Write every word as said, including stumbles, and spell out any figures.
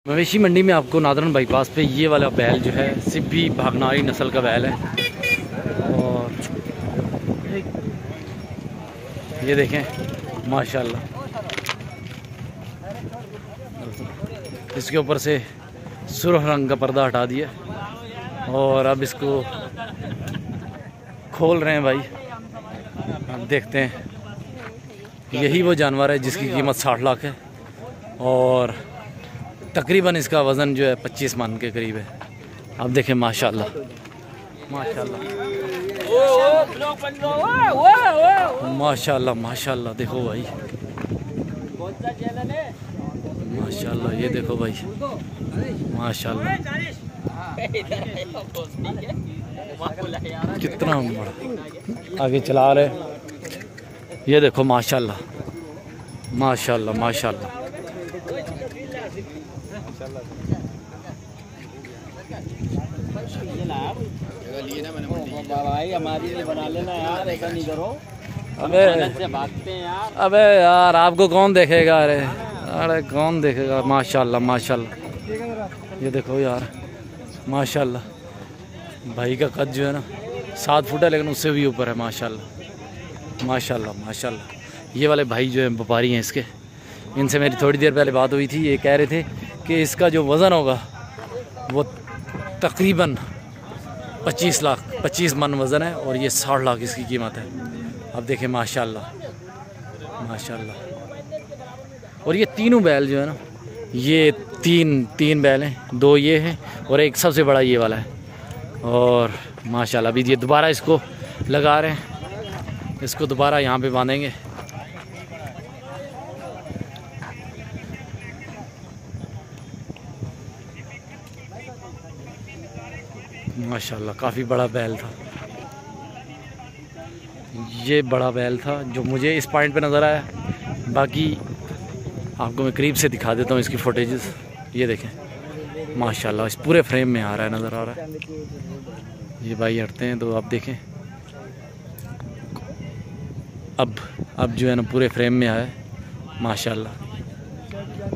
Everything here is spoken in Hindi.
मवेशी मंडी में आपको नादरन बाईपास पे ये वाला बैल जो है सिब्बी भागनारी नस्ल का बैल है। और ये देखें माशाल्लाह, इसके ऊपर से सुर्ख रंग का पर्दा हटा दिया और अब इसको खोल रहे हैं भाई। अब देखते हैं, यही वो जानवर है जिसकी कीमत साठ लाख है और तकरीबन इसका वज़न जो है पच्चीस मन के करीब है। अब देखें माशाल्लाह माशाल्लाह माशाल्लाह माशाल्लाह, देखो भाई माशाल्लाह, ये देखो भाई माशाल्लाह कितना बड़ा आगे चला रहे। ये देखो माशाल्लाह माशाल्लाह माशाल्लाह। भाई हमारी लिए बना लेना यार, ऐसा नहीं करो। अबे से भागते हैं यार। अबे यार आपको कौन देखेगा? अरे अरे कौन देखेगा? माशाल्लाह माशाल्लाह, ये देखो यार माशाल्लाह, भाई का कद जो है ना सात फुट है लेकिन उससे भी ऊपर है माशाल्लाह माशाल्लाह माशाल्लाह। ये वाले भाई जो है व्यापारी हैं इसके, इनसे मेरी थोड़ी देर पहले बात हुई थी। ये कह रहे थे कि इसका जो वज़न होगा वो तकरीबन पच्चीस लाख पच्चीस मन वज़न है और ये साठ लाख इसकी कीमत है। अब देखें माशाल्लाह माशाल्लाह। और ये तीनों बैल जो है ना, ये तीन तीन बैल हैं, दो ये हैं और एक सबसे बड़ा ये वाला है। और माशाल्लाह अभी ये दोबारा इसको लगा रहे हैं, इसको दोबारा यहाँ पे बांधेंगे। माशाल्लाह काफ़ी बड़ा बैल था, ये बड़ा बैल था जो मुझे इस पॉइंट पे नज़र आया। बाकी आपको मैं करीब से दिखा देता हूँ इसकी फुटेजेस। ये देखें माशाल्लाह, इस पूरे फ्रेम में आ रहा है, नज़र आ रहा है। ये भाई हटते हैं तो आप देखें, अब अब जो है ना पूरे फ्रेम में आया है माशाल्लाह।